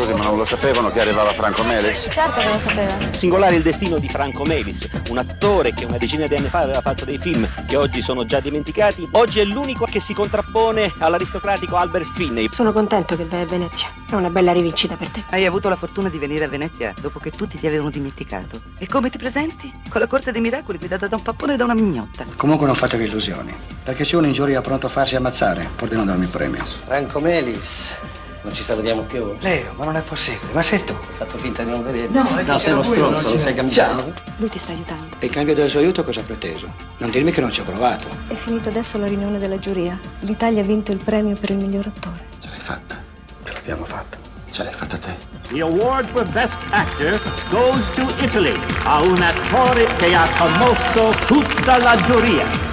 Scusi, ma non lo sapevano che arrivava Franco Melis? Certo che lo sapeva. Singolare il destino di Franco Melis, un attore che una decina di anni fa aveva fatto dei film che oggi sono già dimenticati. Oggi è l'unico che si contrappone all'aristocratico Albert Finney. Sono contento che vai a Venezia. È una bella rivincita per te. Hai avuto la fortuna di venire a Venezia dopo che tutti ti avevano dimenticato. E come ti presenti? Con la corte dei miracoli guidata da un pappone e da una mignotta. Comunque non fatevi illusioni, perché c'è uno in giuria pronto a farsi ammazzare pur di non darmi il premio. Franco Melis, non ci salutiamo più? Leo, ma non è possibile, ma sei tu? Hai fatto finta di non vedere? No, sei uno stronzo, non sei cambiato. Lui ti sta aiutando. E in cambio del suo aiuto cosa ha preteso? Non dirmi che non ci ho provato. È finita adesso la riunione della giuria. L'Italia ha vinto il premio per il miglior attore. Ce l'hai fatta? Ce l'abbiamo fatto. Ce l'hai fatta te? The award for Best Actor goes to Italy, a un attore che ha commosso tutta la giuria.